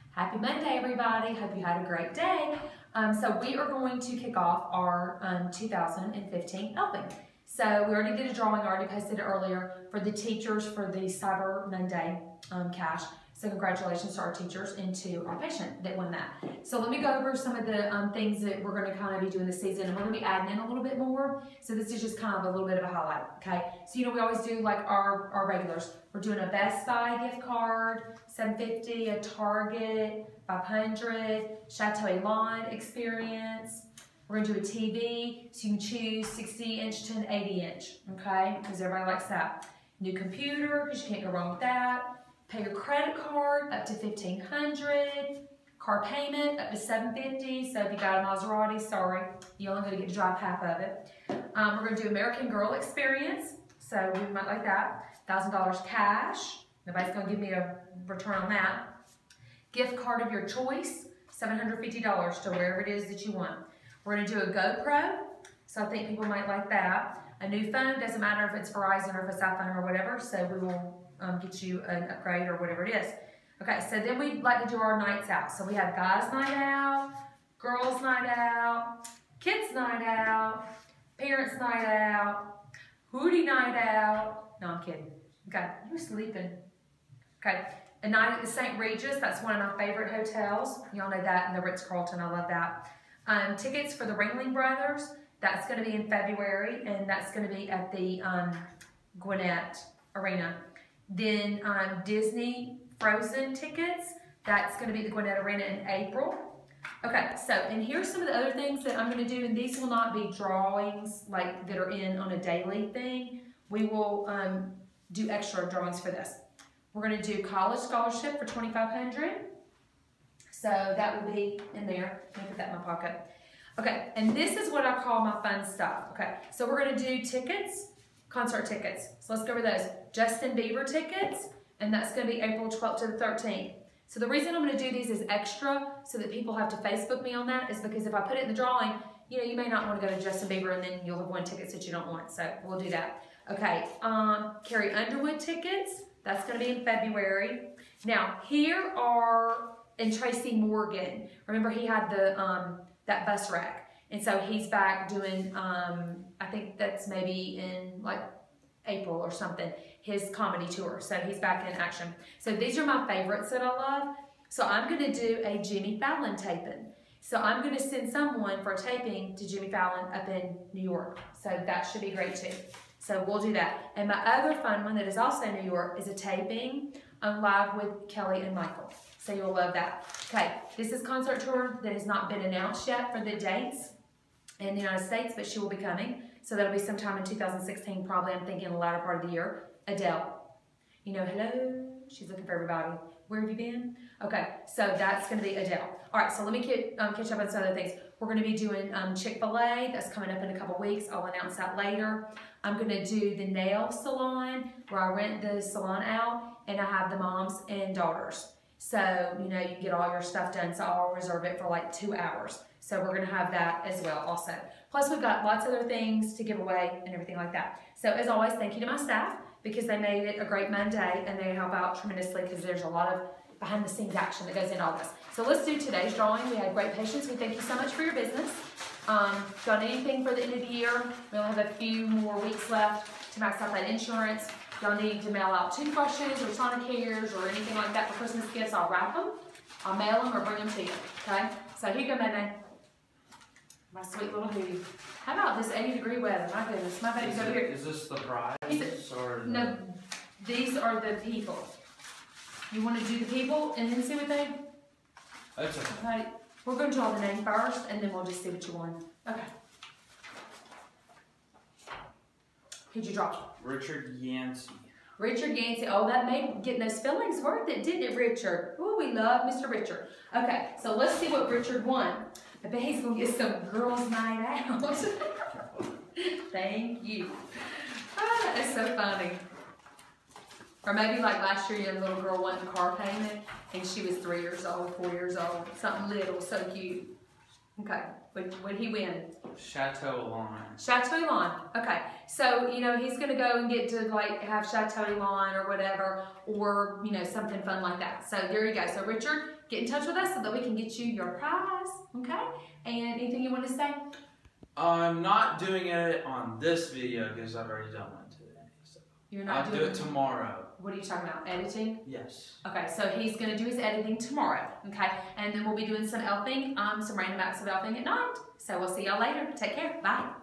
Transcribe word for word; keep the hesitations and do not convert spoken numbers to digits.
Happy Monday, everybody. Hope you had a great day. Um, so we are going to kick off our um, two thousand fifteen Helping. So we already did a drawing, I already posted it earlier for the teachers for the Cyber Monday um, cash. So congratulations to our teachers and to our patient that won that. So let me go over some of the um, things that we're going to kind of be doing this season, and we're going to be adding in a little bit more. So this is just kind of a little bit of a highlight, okay? So you know we always do like our, our regulars. We're doing a Best Buy gift card, seven fifty, a Target, five hundred, Chateau Elan experience. We're going to do a T V, so you can choose sixty inch to an eighty inch, okay? Because everybody likes that. New computer, because you can't go wrong with that. Pay your credit card up to fifteen hundred. Car payment up to seven fifty. So if you got a Maserati, sorry, you're only going to get to drive half of it. Um, we're going to do American Girl experience. So we might like that. one thousand dollars cash. Nobody's going to give me a return on that. Gift card of your choice. seven hundred fifty dollars to wherever it is that you want. We're going to do a GoPro. So I think people might like that. A new phone. Doesn't matter if it's Verizon or if it's iPhone or whatever. So we will Um, get you an upgrade or whatever it is. Okay, so then we like to do our nights out. So we have guys' night out, girls' night out, kids' night out, parents' night out, hootie night out. No, I'm kidding. Okay, you're sleeping. Okay, a night at the Saint Regis. That's one of my favorite hotels. Y'all know that, and the Ritz-Carlton. I love that. Um, tickets for the Ringling Brothers. That's going to be in February, and that's going to be at the um, Gwinnett Arena. Then um, Disney Frozen tickets, that's going to be the Gwinnett Arena in April. Okay, so, and here's some of the other things that I'm going to do, and these will not be drawings like that are in on a daily thing. We will um, do extra drawings for this. We're going to do college scholarship for twenty-five hundred dollars. So that will be in there. Let me put that in my pocket. Okay, and this is what I call my fun stuff. Okay, so we're going to do tickets. Concert tickets. So let's go over those. Justin Bieber tickets, and that's going to be April twelfth to the thirteenth. So the reason I'm going to do these as extra so that people have to Facebook me on that is because if I put it in the drawing, you know, you may not want to go to Justin Bieber and then you'll have won tickets that you don't want. So we'll do that. Okay, um, Carrie Underwood tickets. That's going to be in February. Now, here are, and Tracy Morgan. Remember he had the um, that bus wreck. And so he's back doing, um, I think that's maybe in like April or something, his comedy tour. So he's back in action. So these are my favorites that I love. So I'm going to do a Jimmy Fallon taping. So I'm going to send someone for a taping to Jimmy Fallon up in New York. So that should be great too. So we'll do that. And my other fun one that is also in New York is a taping on Live with Kelly and Michael. So you'll love that. Okay, this is concert tour that has not been announced yet for the dates in the United States, but she will be coming. So that'll be sometime in two thousand sixteen, probably, I'm thinking the latter part of the year. Adele. You know, hello. She's looking for everybody. Where have you been? Okay, so that's going to be Adele. All right, so let me get, um, catch up on some other things. We're going to be doing um, Chick-fil-A. That's coming up in a couple weeks. I'll announce that later. I'm going to do the nail salon where I rent the salon out, and I have the moms and daughters. So, you know, you can get all your stuff done, so I'll reserve it for like two hours. So we're going to have that as well also. Plus we've got lots of other things to give away and everything like that. So as always, thank you to my staff because they made it a great Monday and they help out tremendously because there's a lot of behind the scenes action that goes in all this. So let's do today's drawing. We had great patience. We thank you so much for your business. Um, got anything for the end of the year? We only have a few more weeks left to max out that insurance. Y'all need to mail out toothbrushes or Sonicare or anything like that for Christmas gifts. I'll wrap them, I'll mail them or bring them to you. Okay? So here you go, Mayday. My sweet little hoodie. How about this eighty degree weather? My goodness, my baby's over here. Is this the prize or the... No, these are the people. You want to do the people and then see what they... That's okay. Okay. We're going to draw the name first and then we'll just see what you want. Okay. Who'd you draw? Richard Yancey. Richard Yancey. Oh, that made getting those fillings worth it, didn't it, Richard? Oh, we love Mister Richard. Okay, so let's see what Richard won. I bet he's going to get some girls' night out. Thank you. Ah, that is so funny. Or maybe like last year, your little girl won the car payment, and she was three years old, four years old, something little, so cute. Okay, what would he win? Chateau Elan. Chateau Elan. Okay, so you know he's gonna go and get to like have Chateau Elan or whatever, or you know something fun like that. So there you go. So Richard, get in touch with us so that we can get you your prize, okay? And anything you want to say? I'm not doing it on this video because I've already done one today. So You're not I'll doing do it tomorrow. What are you talking about? Editing? Yes. Okay, so he's going to do his editing tomorrow, okay? And then we'll be doing some elfing, um, some random acts of elfing at night. So we'll see y'all later. Take care. Bye.